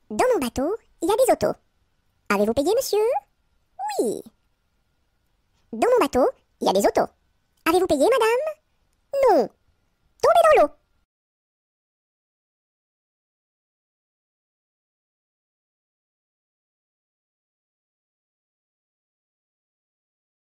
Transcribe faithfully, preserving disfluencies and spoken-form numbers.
Dans mon bateau, il y a des autos. Avez-vous payé, monsieur? Oui. Dans mon bateau, il y a des autos. Avez-vous payé, madame? Non. Tombez dans l'eau.